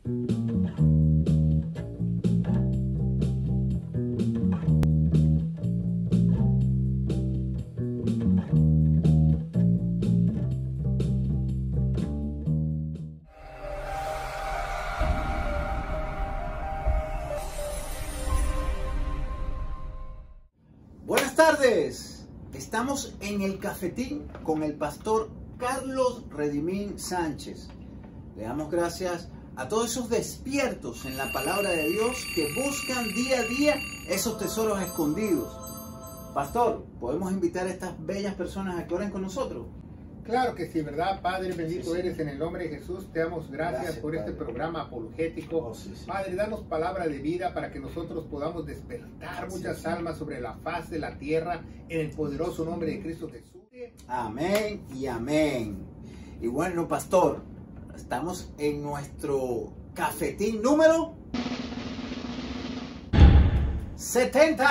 Buenas tardes, estamos en el cafetín con el pastor Carlos Redimín Sánchez. Le damos gracias a todos esos despiertos en la palabra de Dios que buscan día a día esos tesoros escondidos. Pastor, ¿podemos invitar a estas bellas personas a que oren con nosotros? Claro que sí, ¿verdad? Padre, bendito Sí. eres en el nombre de Jesús. Te damos gracias por Padre. este programa apologético. Sí. Padre, danos palabra de vida para que nosotros podamos despertar muchas almas sobre la faz de la tierra en el poderoso nombre de Cristo Jesús. Amén y amén. Y bueno, pastor, estamos en nuestro cafetín número 70.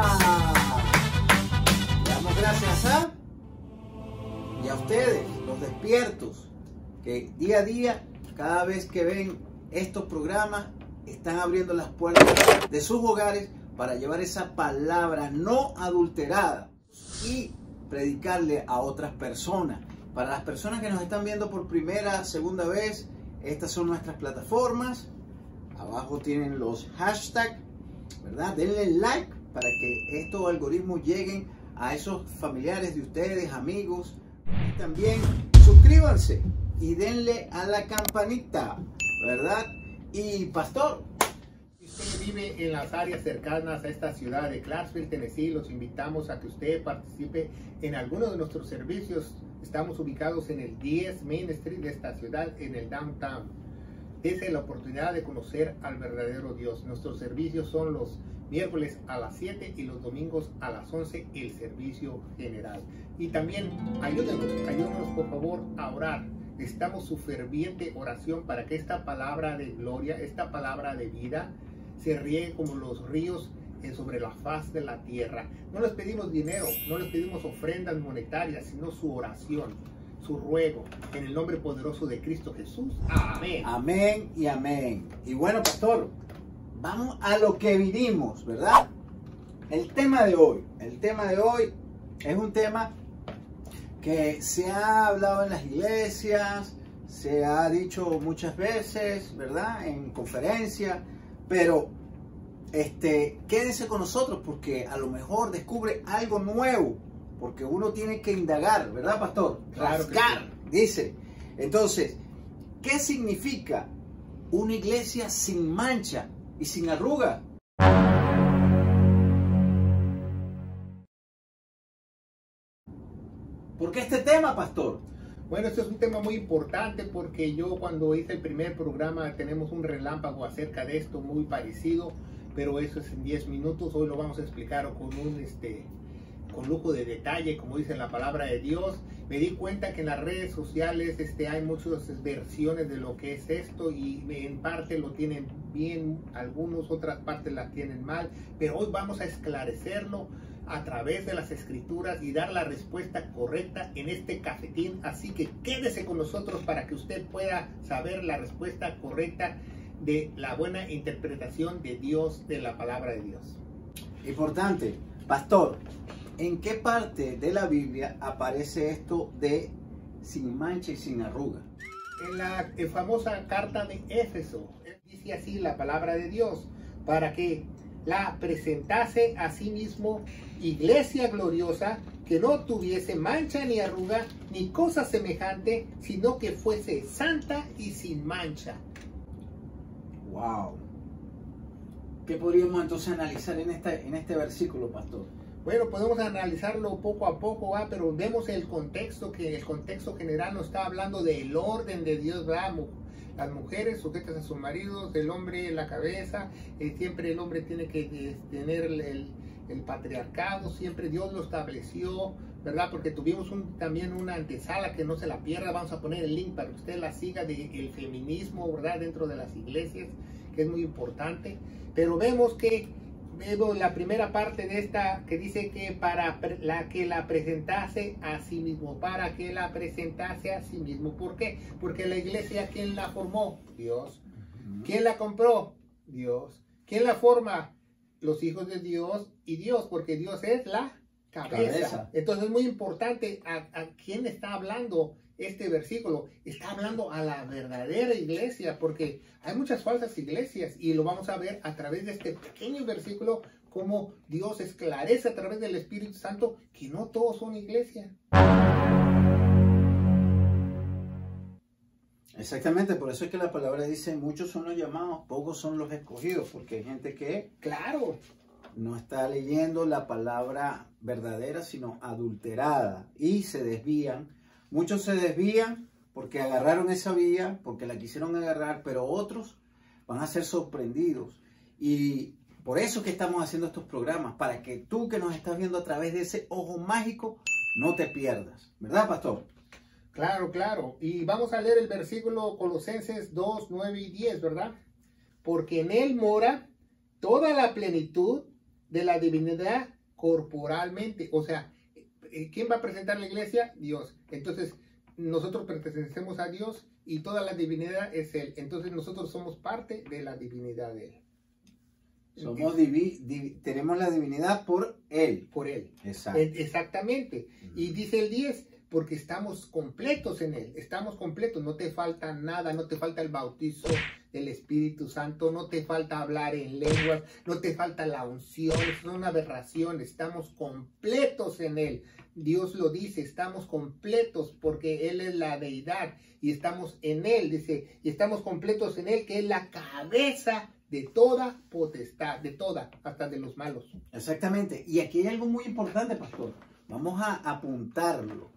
Le damos gracias y a ustedes, los despiertos, que día a día, cada vez que ven estos programas, están abriendo las puertas de sus hogares para llevar esa palabra no adulterada y predicarle a otras personas. Para las personas que nos están viendo por primera, segunda vez, estas son nuestras plataformas. Abajo tienen los hashtags, ¿verdad? Denle like para que estos algoritmos lleguen a esos familiares de ustedes, amigos. Y también suscríbanse y denle a la campanita, ¿verdad? Y pastor, Si usted vive en las áreas cercanas a esta ciudad de Clarksville, Tennessee, los invitamos a que usted participe en alguno de nuestros servicios. Estamos ubicados en el 10 Main Street de esta ciudad, en el downtown. Dese la oportunidad de conocer al verdadero Dios. Nuestros servicios son los miércoles a las 7 y los domingos a las 11, el servicio general. Y también ayúdenos por favor a orar. Necesitamos su ferviente oración para que esta palabra de gloria, esta palabra de vida, se riegue como los ríos sobre la faz de la tierra. No les pedimos dinero, no les pedimos ofrendas monetarias, sino su oración, su ruego, en el nombre poderoso de Cristo Jesús. Amén. amén y amén. Y bueno, pastor, vamos a lo que vinimos, ¿verdad? El tema de hoy es un tema que se ha hablado en las iglesias, se ha dicho muchas veces, ¿verdad? En conferencias, pero quédense con nosotros porque a lo mejor descubre algo nuevo, porque uno tiene que indagar, ¿verdad, pastor? Claro que Rascar, dice. Entonces, ¿qué significa una iglesia sin mancha y sin arruga? ¿Por qué este tema, pastor? Bueno, este es un tema muy importante porque yo cuando hice el primer programa tenemos un relámpago acerca de esto muy parecido, pero eso es en 10 minutos. Hoy lo vamos a explicar con con lujo de detalle, como dice la palabra de Dios. Me di cuenta que en las redes sociales hay muchas versiones de lo que es esto y en parte lo tienen bien, algunos, otras partes las tienen mal, pero hoy vamos a esclarecerlo a través de las escrituras y dar la respuesta correcta en este cafetín. Así que quédese con nosotros para que usted pueda saber la respuesta correcta de la buena interpretación de Dios, de la palabra de Dios. Importante, pastor, ¿en qué parte de la Biblia aparece esto de sin mancha y sin arruga? En la famosa carta de Éfeso, dice así la palabra de Dios, para que la presentase a sí mismo iglesia gloriosa, que no tuviese mancha ni arruga ni cosa semejante, sino que fuese santa y sin mancha. Wow. ¿Qué podríamos entonces analizar en este versículo, pastor? Bueno, podemos analizarlo poco a poco, pero vemos el contexto general nos está hablando del orden de Dios, ¿verdad? Las mujeres sujetas a sus maridos, el hombre en la cabeza, siempre el hombre tiene que tener el patriarcado, siempre Dios lo estableció, ¿verdad? Porque tuvimos también una antesala que no se la pierda. Vamos a poner el link para que usted la siga del feminismo, ¿verdad? Dentro de las iglesias, que es muy importante. Pero vemos la primera parte de esta que dice que para que la presentase a sí mismo, para que la presentase a sí mismo. ¿Por qué? Porque la iglesia, ¿quién la formó? Dios. ¿Quién la compró? Dios. ¿Quién la forma? Los hijos de Dios y Dios, porque Dios es la cabeza. Entonces es muy importante a quién está hablando este versículo. Está hablando a la verdadera iglesia, porque hay muchas falsas iglesias y lo vamos a ver a través de este pequeño versículo, cómo Dios esclarece a través del Espíritu Santo que no todos son iglesia. Exactamente, por eso es que la palabra dice, muchos son los llamados, pocos son los escogidos, porque hay gente que, claro, no está leyendo la palabra verdadera, sino adulterada, y se desvían. Muchos se desvían porque agarraron esa vía, porque la quisieron agarrar, pero otros van a ser sorprendidos. Y por eso que estamos haciendo estos programas, para que tú que nos estás viendo a través de ese ojo mágico, no te pierdas. ¿Verdad, pastor? Claro, claro. Y vamos a leer el versículo Colosenses 2, 9 y 10, ¿verdad? Porque en él mora toda la plenitud de la divinidad corporalmente. O sea, ¿quién va a presentar la iglesia? Dios. Entonces, nosotros pertenecemos a Dios y toda la divinidad es Él. Entonces, nosotros somos parte de la divinidad de Él. Somos tenemos la divinidad por Él. Por Él. Exacto. Exactamente. Y dice el 10, porque estamos completos en Él. Estamos completos. No te falta nada. No te falta el bautizo del Espíritu Santo. No te falta hablar en lenguas. No te falta la unción. Es una aberración. Estamos completos en Él. Dios lo dice. Estamos completos porque Él es la deidad. Y estamos en Él. Dice, y estamos completos en Él, que es la cabeza de toda potestad, de toda, hasta de los malos. Exactamente. Y aquí hay algo muy importante, pastor. Vamos a apuntarlo.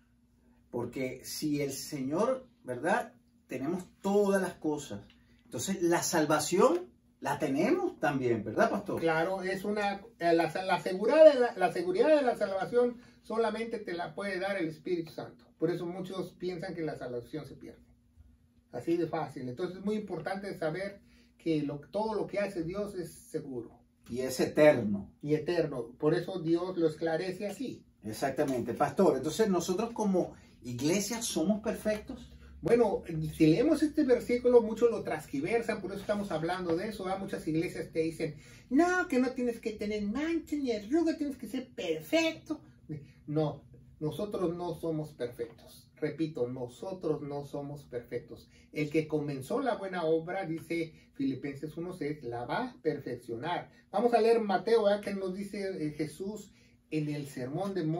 Porque si el Señor, ¿verdad? Tenemos todas las cosas. Entonces, la salvación la tenemos también, ¿verdad, pastor? Claro, es la seguridad de la salvación solamente te la puede dar el Espíritu Santo. Por eso muchos piensan que la salvación se pierde. Así de fácil. Entonces, es muy importante saber que todo lo que hace Dios es seguro. Y es eterno. Y eterno. Por eso Dios lo esclarece así. Exactamente, pastor. Entonces, nosotros como iglesia somos perfectos. Bueno, si leemos este versículo, muchos lo transgiversan, por eso estamos hablando de eso. Muchas iglesias te dicen, no, que no tienes que tener mancha ni arruga, tienes que ser perfecto. No, nosotros no somos perfectos. Repito, nosotros no somos perfectos. El que comenzó la buena obra, dice Filipenses 1:6, la va a perfeccionar. Vamos a leer Mateo, ¿verdad? Que nos dice Jesús en el sermón del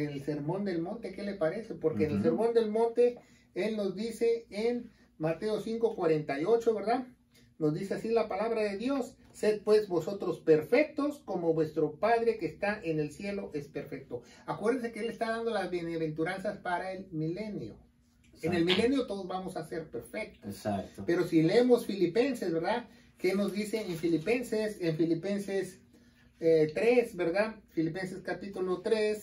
monte, ¿qué le parece? Porque en el sermón del monte, Él nos dice en Mateo 5:48, ¿verdad? Nos dice así la palabra de Dios, sed pues vosotros perfectos como vuestro Padre que está en el cielo es perfecto. Acuérdense que Él está dando las bienaventuranzas para el milenio. Exacto. En el milenio todos vamos a ser perfectos. Exacto. Pero si leemos Filipenses, ¿verdad? ¿Qué nos dice en Filipenses? En Filipenses 3, ¿verdad? Filipenses capítulo 3,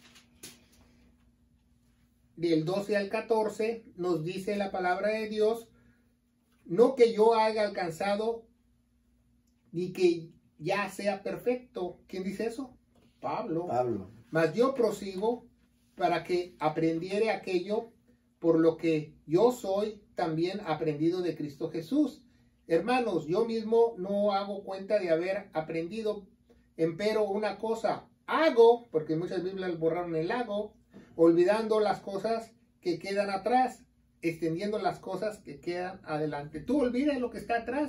del 12 al 14, nos dice la palabra de Dios, no que yo haya alcanzado, ni que ya sea perfecto. ¿Quién dice eso? Pablo. Mas yo prosigo para que aprendiere aquello por lo que yo soy también aprendido de Cristo Jesús. Hermanos, yo mismo no hago cuenta de haber aprendido, empero una cosa hago, porque muchas Biblias borraron el hago, olvidando las cosas que quedan atrás, extendiendo las cosas que quedan adelante. Tú olvidas lo que está atrás,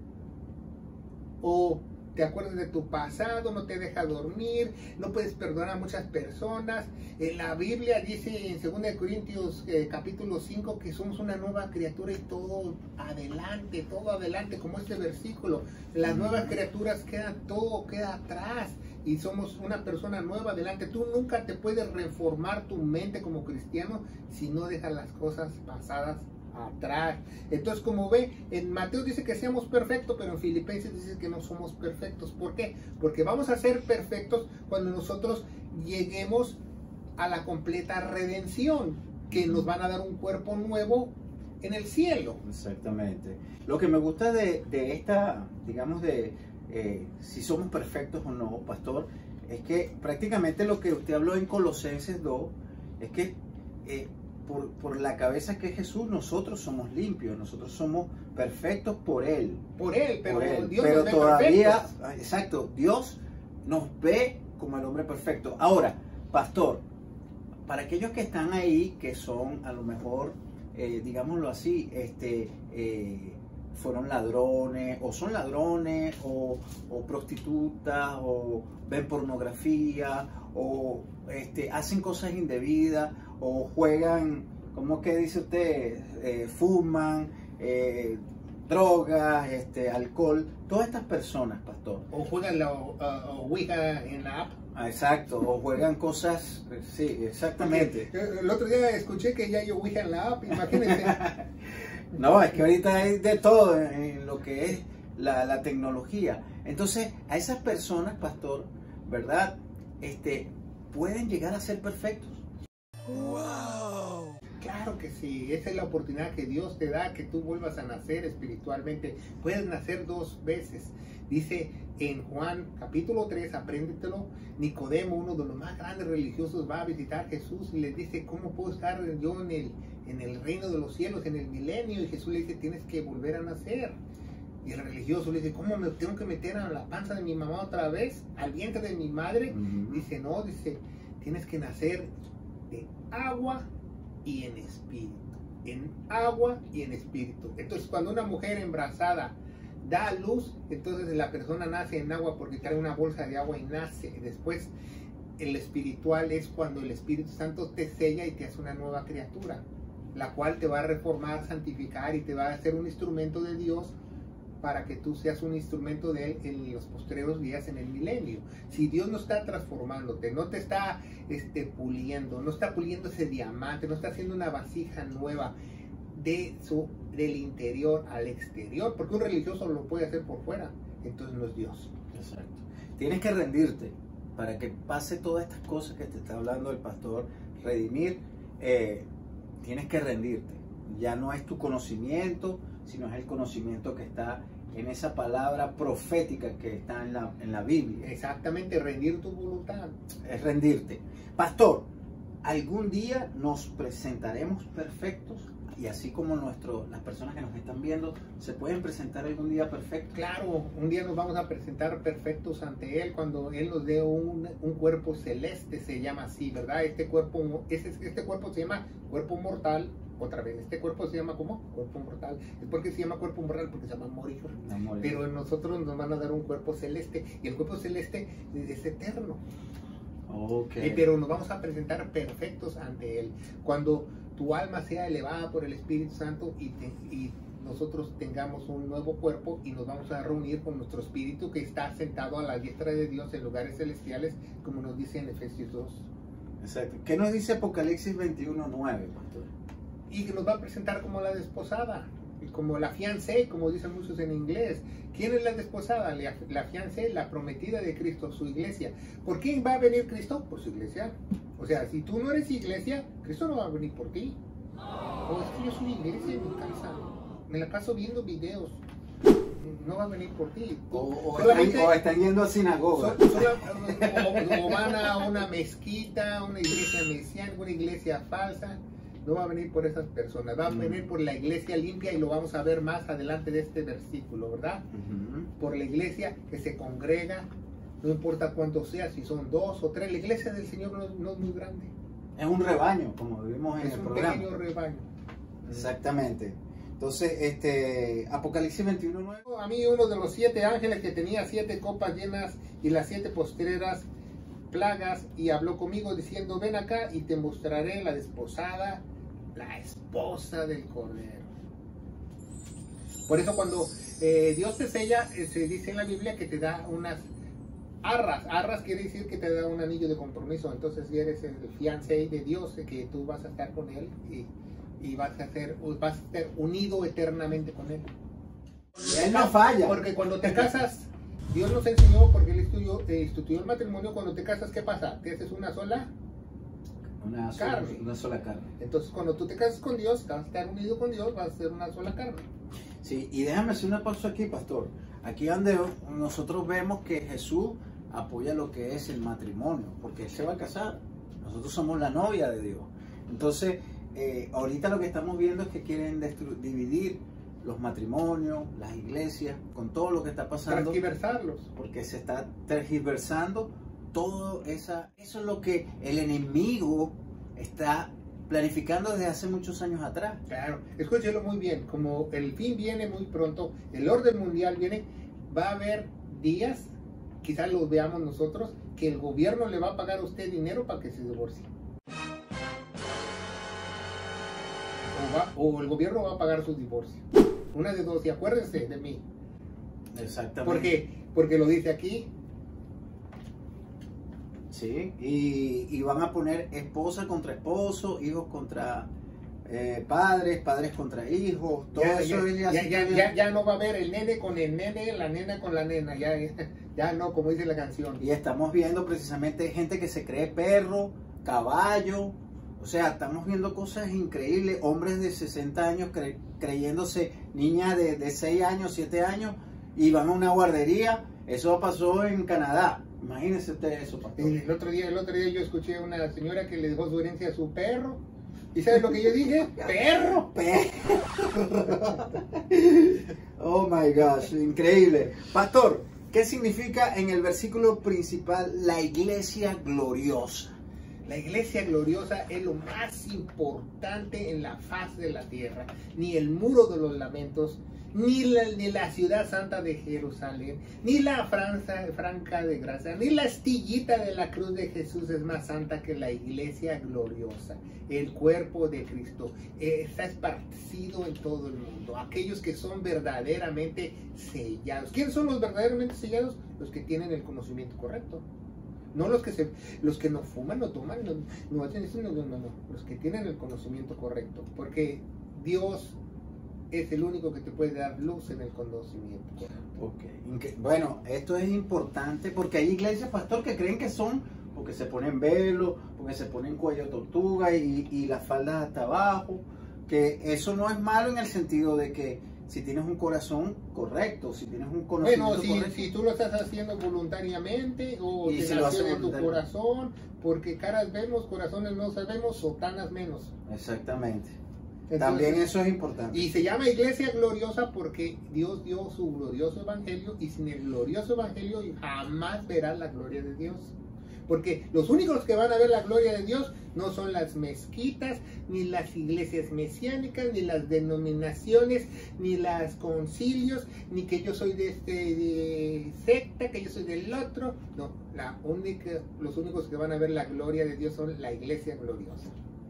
o te acuerdas de tu pasado, no te deja dormir, no puedes perdonar a muchas personas. En la Biblia dice en 2 Corintios capítulo 5 que somos una nueva criatura y todo adelante, como este versículo. Las nuevas criaturas todo queda atrás y somos una persona nueva adelante. Tú nunca te puedes reformar tu mente como cristiano si no dejas las cosas pasadas atrás. Entonces, como ve, en Mateo dice que seamos perfectos, pero en Filipenses dice que no somos perfectos. ¿Por qué? Porque vamos a ser perfectos cuando nosotros lleguemos a la completa redención, que nos van a dar un cuerpo nuevo en el cielo. Exactamente. Lo que me gusta de esta, digamos, si somos perfectos o no, pastor, es que prácticamente lo que usted habló en Colosenses 2 es que por la cabeza que es Jesús, nosotros somos limpios, nosotros somos perfectos por Él. Por Él, pero Dios pero nos ve todavía, perfectos. exacto, Dios nos ve como el hombre perfecto. Ahora, pastor, para aquellos que están ahí, que son a lo mejor, digámoslo así, fueron ladrones, o son ladrones, o prostitutas, o ven pornografía, o hacen cosas indebidas, o juegan, ¿cómo que dice usted? Fuman, drogas, alcohol, todas estas personas, pastor. O juegan la Ouija en la app. Exacto, o juegan cosas, sí, exactamente. Porque el otro día escuché que ya hay Ouija en la app, imagínense. No, es que ahorita hay de todo en lo que es la tecnología. Entonces, a esas personas, pastor, ¿verdad? Pueden llegar a ser perfectos. ¡Wow! Claro que sí, esa es la oportunidad que Dios te da, que tú vuelvas a nacer espiritualmente. Puedes nacer 2 veces. Dice en Juan capítulo 3, apréndetelo, Nicodemo, uno de los más grandes religiosos, va a visitar a Jesús y le dice, ¿cómo puedo estar yo en el reino de los cielos, en el milenio? Y Jesús le dice, tienes que volver a nacer. Y el religioso le dice, ¿cómo me tengo que meter a la panza de mi mamá otra vez? ¿Al vientre de mi madre? Dice, no, dice, tienes que nacer de agua y en espíritu. En agua y en espíritu. Entonces, cuando una mujer embarazada da a luz, entonces la persona nace en agua porque trae una bolsa de agua y nace. Después, el espiritual es cuando el Espíritu Santo te sella y te hace una nueva criatura, la cual te va a reformar, santificar y te va a hacer un instrumento de Dios para que tú seas un instrumento de Él en los postreros días, en el milenio. Si Dios no está transformándote, no te está puliendo, no está puliendo ese diamante, no está haciendo una vasija nueva del interior al exterior, porque un religioso lo puede hacer por fuera, entonces no es Dios. Exacto. Tienes que rendirte para que pase todas estas cosas que te está hablando el pastor, redimir. Tienes que rendirte. Ya no es tu conocimiento, sino es el conocimiento que está en esa palabra profética que está en la Biblia. Exactamente, rendir tu voluntad. Es rendirte. Pastor, algún día nos presentaremos perfectos, y así como las personas que nos están viendo se pueden presentar algún día perfectos. Claro, un día nos vamos a presentar perfectos ante Él cuando Él nos dé un cuerpo celeste, se llama así, ¿verdad? Este cuerpo se llama cuerpo mortal. Otra vez, este cuerpo se llama ¿cómo? Cuerpo mortal. ¿Es porque se llama cuerpo mortal? Porque se llama morir. Pero en nosotros nos van a dar un cuerpo celeste, y el cuerpo celeste es eterno. Okay. Pero nos vamos a presentar perfectos ante Él cuando tu alma sea elevada por el Espíritu Santo y nosotros tengamos un nuevo cuerpo, y nos vamos a reunir con nuestro espíritu que está sentado a la diestra de Dios en lugares celestiales, como nos dice en Efesios 2. Exacto. ¿Qué nos dice Apocalipsis 21:9, pastor? Y que nos va a presentar como la desposada, como la fiancé, como dicen muchos en inglés. ¿Quién es la desposada? La fiancé, la prometida de Cristo, su iglesia. ¿Por quién va a venir Cristo? Por su iglesia. O sea, si tú no eres iglesia, Cristo no va a venir por ti. O es que yo soy iglesia en mi casa, me la paso viendo videos, no va a venir por ti. O están yendo a sinagoga. O van a una mezquita, una iglesia mesiánica, una iglesia falsa. No va a venir por esas personas, va a venir por la iglesia limpia, y lo vamos a ver más adelante de este versículo, ¿verdad? Por la iglesia que se congrega, no importa cuántos sea, si son 2 o 3, la iglesia del Señor no es muy grande. Es un rebaño, como vimos en el programa. Es un pequeño rebaño. Exactamente. Entonces, Apocalipsis 21:9. A mí uno de los 7 ángeles que tenía 7 copas llenas y las 7 postreras plagas, y habló conmigo diciendo, ven acá y te mostraré la desposada, la esposa del Cordero. Por eso cuando Dios te sella, se dice en la Biblia que te da unas arras. Arras quiere decir que te da un anillo de compromiso. Entonces si eres el fiancé de Dios, que tú vas a estar con Él y vas a estar unido eternamente con Él. Él no falla. Porque cuando te casas, Dios nos enseñó, porque Él instituyó el matrimonio. Cuando te casas, ¿qué pasa? Te haces una sola carne. Una sola carne. Entonces, cuando tú te casas con Dios, vas a estar unido con Dios, vas a ser una sola carne. Sí, y déjame hacer una pausa aquí, pastor. Aquí donde nosotros vemos que Jesús apoya lo que es el matrimonio, porque Él se va a casar. Nosotros somos la novia de Dios. Entonces, ahorita lo que estamos viendo es que quieren dividir los matrimonios, las iglesias, con todo lo que está pasando. Tergiversarlos. Porque se está tergiversando todo eso es lo que el enemigo está planificando desde hace muchos años atrás. Claro, escúchelo muy bien, como el fin viene muy pronto, el orden mundial viene, va a haber días, quizás los veamos nosotros, que el gobierno le va a pagar a usted dinero para que se divorcie. O el gobierno va a pagar su divorcio. Una de dos, y acuérdense de mí. Exactamente. Porque lo dice aquí. Sí, y van a poner esposa contra esposo, hijos contra padres, padres contra hijos, todo eso ya no va a haber el nene con el nene, la nena con la nena, ya no, como dice la canción. Y estamos viendo precisamente gente que se cree perro, caballo, o sea, estamos viendo cosas increíbles, hombres de 60 años creyéndose niñas de 6 años, 7 años, y van a una guardería. Eso pasó en Canadá. Imagínense ustedes eso, pastor. El otro día yo escuché a una señora que le dejó su herencia a su perro. ¿Y sabes lo que yo dije? ¡Perro! Oh my gosh, increíble. Pastor, ¿qué significa en el versículo principal la iglesia gloriosa? La iglesia gloriosa es lo más importante en la faz de la tierra. Ni el muro de los lamentos, ni la ciudad santa de Jerusalén, ni la franca de gracia, ni la astillita de la cruz de Jesús es más santa que la iglesia gloriosa, el cuerpo de Cristo. Está esparcido en todo el mundo. Aquellos que son verdaderamente sellados. ¿Quiénes son los verdaderamente sellados? Los que tienen el conocimiento correcto. No los que no fuman, no toman, no hacen eso, no. Los que tienen el conocimiento correcto. Porque Dios es el único que te puede dar luz en el conocimiento. Okay. Bueno, esto es importante porque hay iglesias, pastor, que creen que son porque se ponen velo, porque se ponen cuello tortuga y las faldas hasta abajo. Que eso no es malo en el sentido de que si tienes un corazón correcto, si tienes un conocimiento correcto. Si tú lo estás haciendo voluntariamente o y te si nació de tu corazón, porque caras vemos, corazones no sabemos, sotanas menos. Exactamente. Entonces, también eso es importante. Y se llama iglesia gloriosa porque Dios dio su glorioso evangelio, y sin el glorioso evangelio jamás verás la gloria de Dios. Porque los únicos que van a ver la gloria de Dios no son las mezquitas, ni las iglesias mesiánicas, ni las denominaciones, ni los concilios, ni que yo soy de secta, que yo soy del otro. No, los únicos que van a ver la gloria de Dios son la iglesia gloriosa.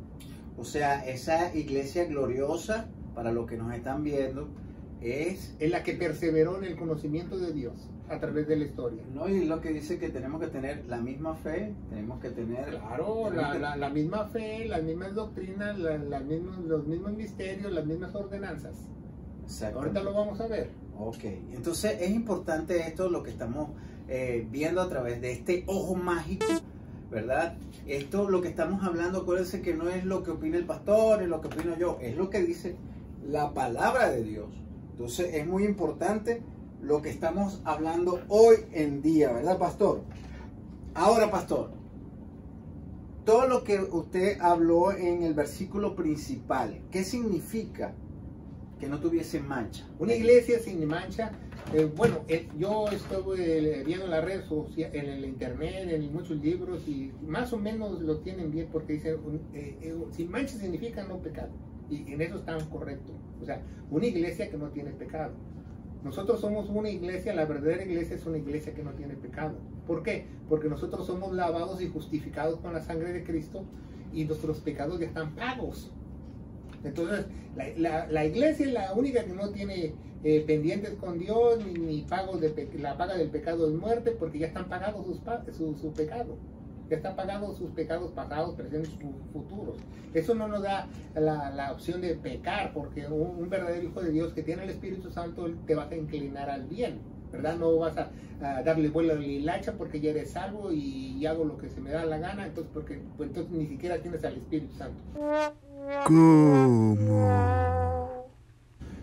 O sea, esa iglesia gloriosa, para los que nos están viendo, es la que perseveró en el conocimiento de Dios a través de la historia. No, y lo que dice que tenemos que tener la misma fe, tenemos que tener... Claro, la misma fe, las mismas doctrinas, los mismos misterios, las mismas ordenanzas. Ahorita lo vamos a ver. Ok, entonces es importante esto, lo que estamos viendo a través de este ojo mágico, ¿verdad? Esto, lo que estamos hablando, acuérdense que no es lo que opina el pastor, es lo que opino yo, es lo que dice la palabra de Dios. Entonces es muy importante lo que estamos hablando hoy en día, ¿verdad, pastor? Ahora, pastor, todo lo que usted habló en el versículo principal, ¿qué significa que no tuviese mancha? Una iglesia sin mancha. Yo estuve viendo en las redes sociales, en el internet, en muchos libros, y más o menos lo tienen bien, porque dicen sin mancha significa no pecado, y en eso están correctos. O sea, una iglesia que no tiene pecado. Nosotros somos una iglesia, la verdadera iglesia es una iglesia que no tiene pecado. ¿Por qué? Porque nosotros somos lavados y justificados con la sangre de Cristo, y nuestros pecados ya están pagos. Entonces, la iglesia es la única que no tiene pendientes con Dios, ni pagos la paga del pecado es muerte, porque ya están pagados su pecado. Ya están pagados sus pecados pasados, presentes y futuros. Eso no nos da la opción de pecar, porque un verdadero hijo de Dios que tiene el Espíritu Santo te vas a inclinar al bien, ¿verdad? No vas a darle vuelo a la hilacha porque ya eres salvo y hago lo que se me da la gana, entonces entonces ni siquiera tienes al Espíritu Santo. ¿Cómo?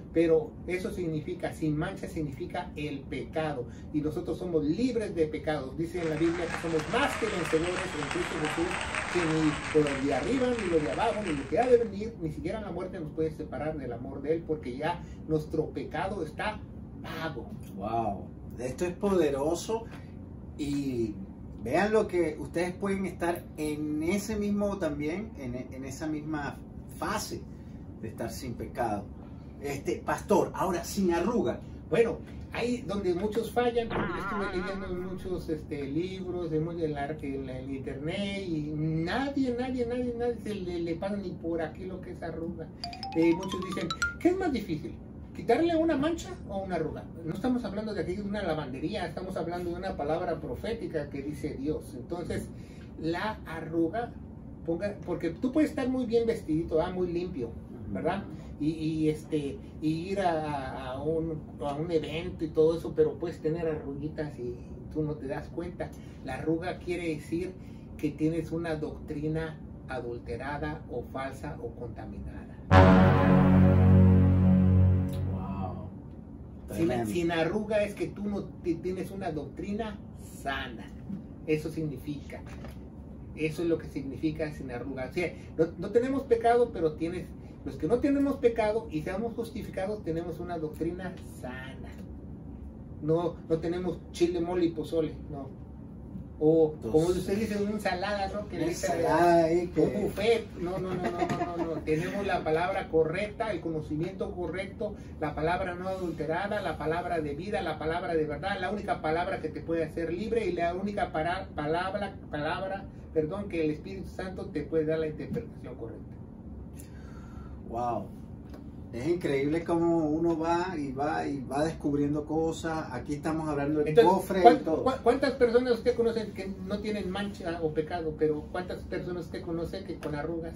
pero eso significa, sin mancha significa el pecado, y nosotros somos libres de pecados. Dice en la Biblia que somos más que vencedores en Cristo Jesús, que ni lo de arriba, ni lo de abajo, ni lo que ha de venir, ni siquiera la muerte nos puede separar del amor de Él, porque ya nuestro pecado está pago. Wow, esto es poderoso, y vean lo que ustedes pueden estar en ese mismo también, en esa misma fase de estar sin pecado. Pastor, ahora sin arruga. Bueno, ahí donde muchos fallan, porque yo estuve leyendo muchos libros en el internet, y nadie se le pasa ni por aquí lo que es arruga. Muchos dicen, ¿qué es más difícil? ¿Quitarle una mancha o una arruga? No estamos hablando de aquí de una lavandería, estamos hablando de una palabra profética que dice Dios. Entonces, la arruga, porque tú puedes estar muy bien vestidito, muy limpio, ¿verdad? Y ir a un evento y todo eso, pero puedes tener arruguitas y tú no te das cuenta. La arruga quiere decir que tienes una doctrina adulterada o falsa o contaminada. Sin arruga es que tú no tienes una doctrina sana. Eso significa. Eso es lo que significa sin arruga. O sea, no tenemos pecado, pero los que no tenemos pecado y seamos justificados, tenemos una doctrina sana. No tenemos chile, mole y pozole, no. O como usted dice, una ensalada, ¿no? Que un buffet. No. Tenemos la palabra correcta, el conocimiento correcto, la palabra no adulterada, la palabra de vida, la palabra de verdad, la única palabra que te puede hacer libre, y la única palabra, que el Espíritu Santo te puede dar la interpretación correcta. Wow. Es increíble cómo uno va descubriendo cosas. Aquí estamos hablando del cofre y todo. ¿Cuántas personas usted conoce que no tienen mancha o pecado? Pero ¿cuántas personas usted conoce que con arrugas?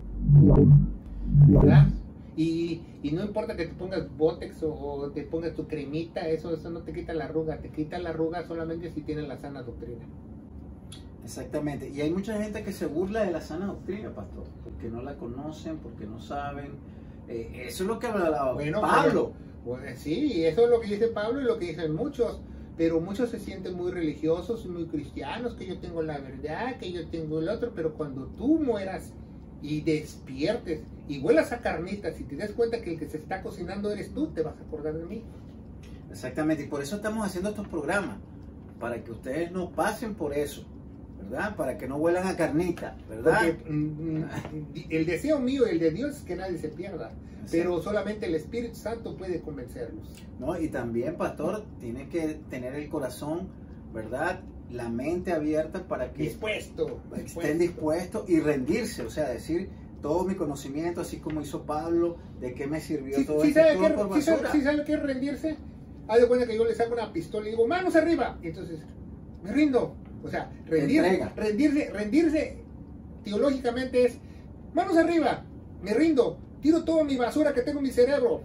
¿Verdad? Y no importa que te pongas Botex o te pongas tu cremita, eso no te quita la arruga. Te quita la arruga solamente si tienes la sana doctrina. Exactamente. Y hay mucha gente que se burla de la sana doctrina, pastor, porque no la conocen, porque no saben. Eso es lo que hablaba Pablo. Pues, sí, eso es lo que dice Pablo y lo que dicen muchos. Pero muchos se sienten muy religiosos, muy cristianos, que yo tengo la verdad, que yo tengo el otro. Pero cuando tú mueras y despiertes y huelas a carnitas y te das cuenta que el que se está cocinando eres tú, te vas a acordar de mí. Exactamente, y por eso estamos haciendo estos programas, para que ustedes no pasen por eso, ¿verdad? Para que no huelan a carnita, ¿verdad? Porque el deseo mío y el de Dios es que nadie se pierda. Exacto. Pero solamente el Espíritu Santo puede convencerlos. No, y también, pastor, tiene que tener el corazón, ¿verdad? La mente abierta para que estén dispuestos y rendirse, o sea, decir todo mi conocimiento, así como hizo Pablo, de qué me sirvió todo esto. ¿Sí sabe qué es rendirse? Haz de cuenta que yo le saco una pistola y digo, manos arriba, y entonces me rindo. O sea, rendirse teológicamente es manos arriba, me rindo, tiro toda mi basura que tengo en mi cerebro.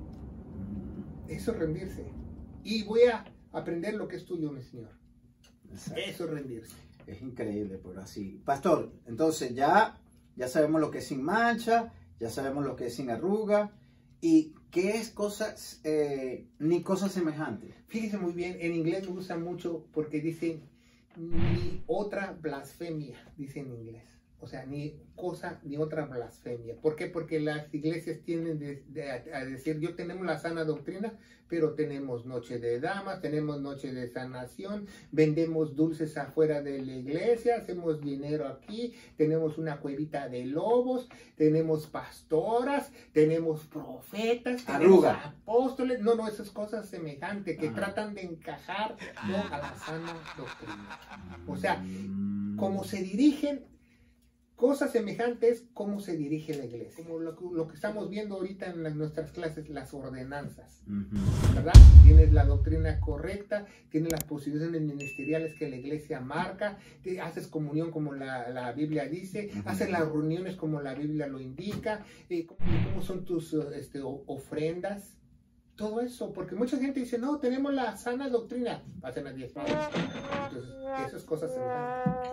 Eso es rendirse. Y voy a aprender lo que es tuyo, mi Señor. Exacto. Eso es rendirse. Es increíble, pero así. Pastor, entonces ya sabemos lo que es sin mancha, ya sabemos lo que es sin arruga. ¿Y qué es cosas, ni cosas semejantes? Fíjese muy bien, en inglés me gusta mucho porque dice ni otra blasfemia, dice en inglés. O sea, ni cosa ni otra blasfemia. ¿Por qué? Porque las iglesias tienden a decir, yo tenemos la sana doctrina, pero tenemos noche de damas, tenemos noche de sanación, vendemos dulces afuera de la iglesia, hacemos dinero aquí, tenemos una cuevita de lobos, tenemos pastoras, tenemos profetas, tenemos apóstoles. No, esas cosas semejantes que tratan de encajar a la sana doctrina. O sea, como se dirigen cosas semejantes, cómo se dirige la iglesia, como lo que estamos viendo ahorita en nuestras clases, las ordenanzas, ¿verdad? Tienes la doctrina correcta, tienes las posiciones ministeriales que la iglesia marca, haces comunión como la Biblia dice, haces las reuniones como la Biblia lo indica, cómo son tus ofrendas, todo eso, porque mucha gente dice, no, tenemos la sana doctrina, hacen las 10 palabras. Entonces, esas cosas semejantes.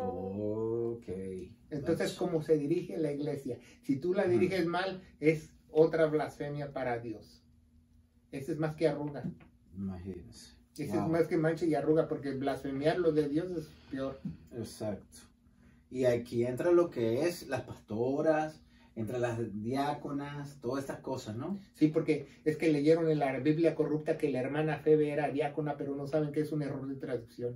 Entonces, ¿cómo se dirige la iglesia? Si tú la diriges mal, es otra blasfemia para Dios. Ese es más que arruga. Imagínense. Ese Wow. es más que mancha y arruga, porque blasfemiar lo de Dios es peor. Exacto. Y aquí entra lo que es las pastoras, entra las diáconas, todas estas cosas, ¿no? Sí, porque es que leyeron en la Biblia corrupta que la hermana Febe era diácona, pero no saben que es un error de traducción.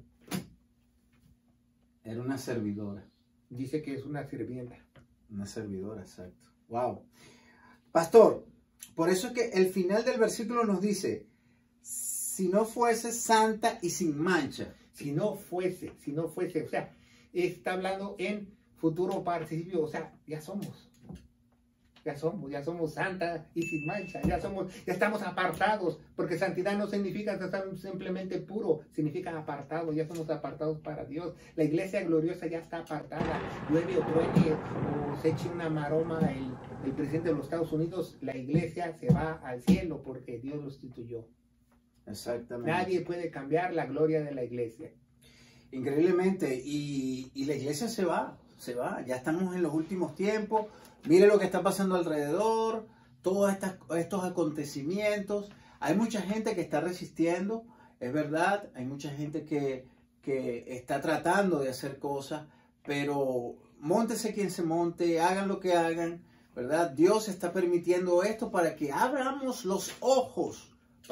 Era una servidora. Dice que es una sirvienta. Una servidora, exacto. Wow. Pastor, por eso es que el final del versículo nos dice, si no fuese santa y sin mancha. Si no fuese, o sea, está hablando en futuro participio, o sea, ya somos santa y sin mancha, ya estamos apartados, porque santidad no significa estar simplemente puro, significa apartado, ya somos apartados para Dios. La iglesia gloriosa ya está apartada, llueve o truene o se eche una maroma el presidente de los Estados Unidos, la iglesia se va al cielo porque Dios lo instituyó. Exactamente. Nadie puede cambiar la gloria de la iglesia. Increíblemente, y la iglesia se va, ya estamos en los últimos tiempos, mire lo que está pasando alrededor, todos estos acontecimientos, hay mucha gente que está resistiendo, es verdad, hay mucha gente que está tratando de hacer cosas, pero móntese quien se monte, hagan lo que hagan, ¿verdad? Dios está permitiendo esto para que abramos los ojos,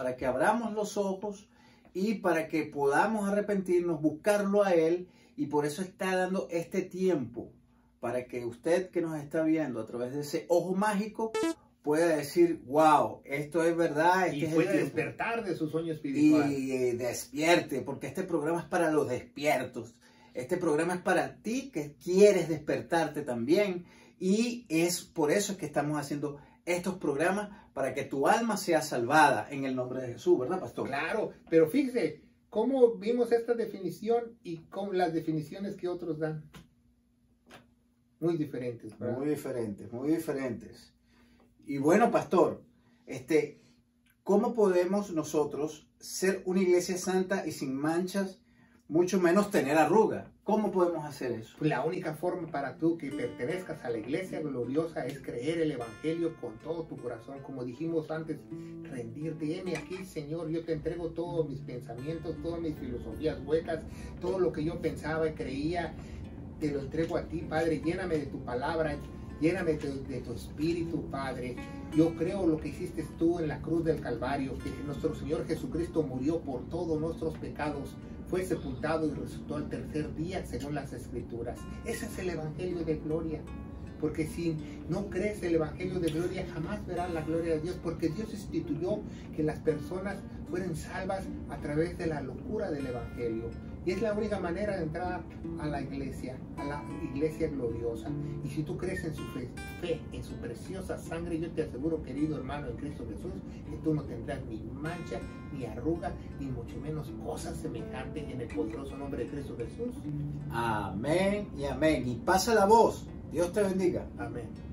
y para que podamos arrepentirnos, buscarlo a Él, y por eso está dando este tiempo, para que usted que nos está viendo a través de ese ojo mágico pueda decir, wow, esto es verdad. Y pueda despertar de su sueño espiritual. Y despierte, porque este programa es para los despiertos. Este programa es para ti que quieres despertarte también, y es por eso que estamos haciendo estos programas, para que tu alma sea salvada en el nombre de Jesús, ¿verdad, pastor? Claro, pero fíjese, cómo vimos esta definición y con las definiciones que otros dan. Muy diferentes, ¿verdad? Muy diferentes, muy diferentes. Y bueno, pastor, ¿cómo podemos nosotros ser una iglesia santa y sin manchas, mucho menos tener arruga? ¿Cómo podemos hacer eso? La única forma para tú que pertenezcas a la iglesia gloriosa es creer el evangelio con todo tu corazón. Como dijimos antes, rendirte. Heme aquí, Señor, yo te entrego todos mis pensamientos, todas mis filosofías huecas, todo lo que yo pensaba y creía, te lo entrego a ti, Padre. Lléname de tu palabra, lléname de tu espíritu, Padre. Yo creo lo que hiciste tú en la cruz del Calvario, que nuestro Señor Jesucristo murió por todos nuestros pecados, fue sepultado y resucitó al tercer día según las Escrituras. Ese es el Evangelio de gloria. Porque si no crees el Evangelio de gloria, jamás verás la gloria de Dios, porque Dios instituyó que las personas fueran salvas a través de la locura del Evangelio. Y es la única manera de entrar a la iglesia gloriosa. Y si tú crees en su fe, en su preciosa sangre, yo te aseguro, querido hermano en Cristo Jesús, que tú no tendrás ni mancha, ni arruga, ni mucho menos cosas semejantes en el poderoso nombre de Cristo Jesús. Amén y amén. Y pasa la voz. Dios te bendiga. Amén.